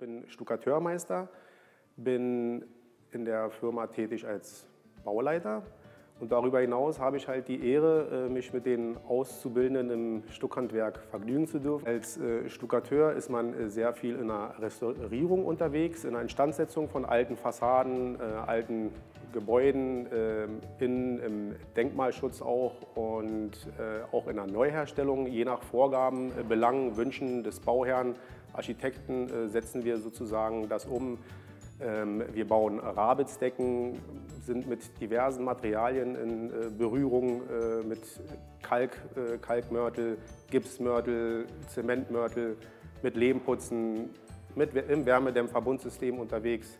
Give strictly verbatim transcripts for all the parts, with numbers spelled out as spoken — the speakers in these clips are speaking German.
bin Stuckateurmeister, bin in der Firma tätig als Bauleiter und darüber hinaus habe ich halt die Ehre, mich mit den Auszubildenden im Stuckhandwerk vergnügen zu dürfen. Als Stuckateur ist man sehr viel in der Restaurierung unterwegs, in der Instandsetzung von alten Fassaden, alten Gebäuden, innen im Denkmalschutz auch und auch in der Neuherstellung. Je nach Vorgaben, Belangen, Wünschen des Bauherrn, Architekten setzen wir sozusagen das um. Wir bauen Rabitzdecken, sind mit diversen Materialien in Berührung, mit Kalk, Kalkmörtel, Gipsmörtel, Zementmörtel, mit Lehmputzen, mit im Wärmedämmverbundsystem unterwegs.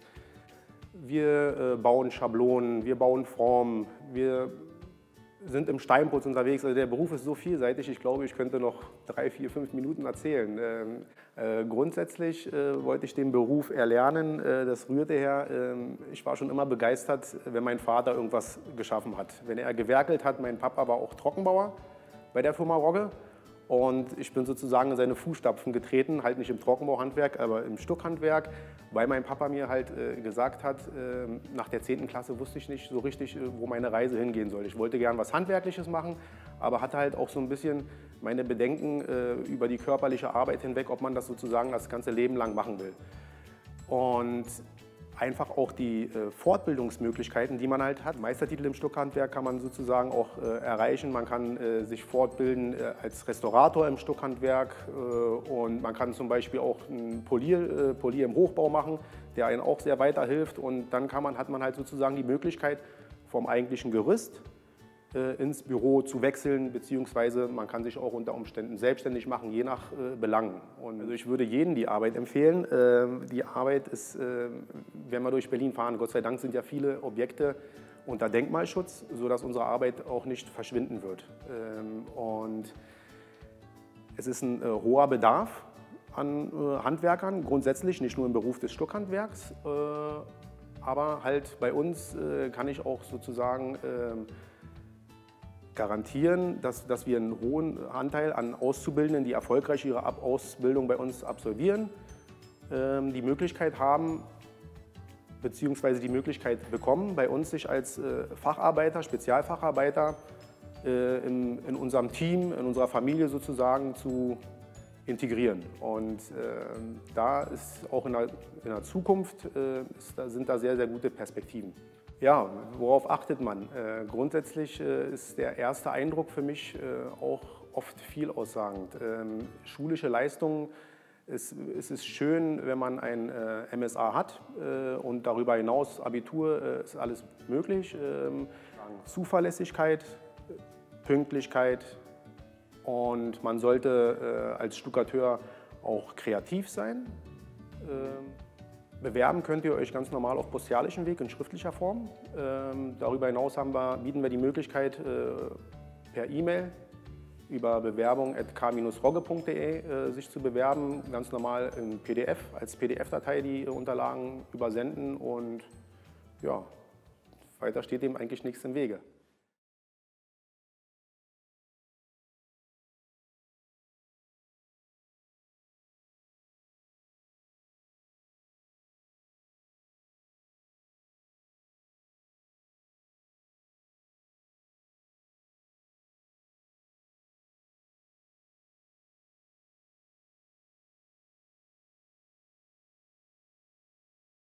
Wir bauen Schablonen, wir bauen Formen, wir sind im Steinputz unterwegs. Also der Beruf ist so vielseitig, ich glaube, ich könnte noch drei, vier, fünf Minuten erzählen. Ähm, äh, grundsätzlich äh, wollte ich den Beruf erlernen. Äh, das rührte her, äh, ich war schon immer begeistert, wenn mein Vater irgendwas geschaffen hat. Wenn er gewerkelt hat, mein Papa war auch Trockenbauer bei der Firma Rogge. Und ich bin sozusagen in seine Fußstapfen getreten, halt nicht im Trockenbauhandwerk, aber im Stuckhandwerk, weil mein Papa mir halt äh, gesagt hat, äh, nach der zehnten Klasse wusste ich nicht so richtig, äh, wo meine Reise hingehen soll. Ich wollte gern was Handwerkliches machen, aber hatte halt auch so ein bisschen meine Bedenken äh, über die körperliche Arbeit hinweg, ob man das sozusagen das ganze Leben lang machen will. Und einfach auch die äh, Fortbildungsmöglichkeiten, die man halt hat. Meistertitel im Stuckhandwerk kann man sozusagen auch äh, erreichen. Man kann äh, sich fortbilden äh, als Restaurator im Stuckhandwerk äh, und man kann zum Beispiel auch ein Polier, äh, Polier im Hochbau machen, der einen auch sehr weiterhilft. Und dann kann man, hat man halt sozusagen die Möglichkeit, vom eigentlichen Gerüst äh, ins Büro zu wechseln, beziehungsweise man kann sich auch unter Umständen selbstständig machen, je nach äh, Belangen. Und also ich würde jedem die Arbeit empfehlen. Äh, die Arbeit ist, äh, wenn wir durch Berlin fahren, Gott sei Dank sind ja viele Objekte unter Denkmalschutz, sodass unsere Arbeit auch nicht verschwinden wird. Ähm, und es ist ein äh, hoher Bedarf an äh, Handwerkern, grundsätzlich, nicht nur im Beruf des Stuckhandwerks, äh, aber halt bei uns äh, kann ich auch sozusagen äh, garantieren, dass, dass wir einen hohen Anteil an Auszubildenden, die erfolgreich ihre Ab Ausbildung bei uns absolvieren, ähm, die Möglichkeit haben, beziehungsweise die Möglichkeit bekommen, bei uns sich als äh, Facharbeiter, Spezialfacharbeiter äh, in, in unserem Team, in unserer Familie sozusagen zu integrieren. Und äh, da ist auch in der, in der Zukunft äh, ist, da sind da sehr, sehr gute Perspektiven. Ja, worauf achtet man? Äh, grundsätzlich äh, ist der erste Eindruck für mich äh, auch oft vielaussagend. Ähm, schulische Leistungen, es, es ist schön, wenn man ein äh, M S A hat äh, und darüber hinaus Abitur äh, ist alles möglich. Ähm, Zuverlässigkeit, Pünktlichkeit und man sollte äh, als Stuckateur auch kreativ sein. Ähm, Bewerben könnt ihr euch ganz normal auf postialischem Weg in schriftlicher Form. Ähm, darüber hinaus haben wir, bieten wir die Möglichkeit, äh, per E-Mail über bewerbung at k Bindestrich rogge punkt de äh, sich zu bewerben, ganz normal in P D F, als P D F-Datei die Unterlagen übersenden und ja, weiter steht dem eigentlich nichts im Wege.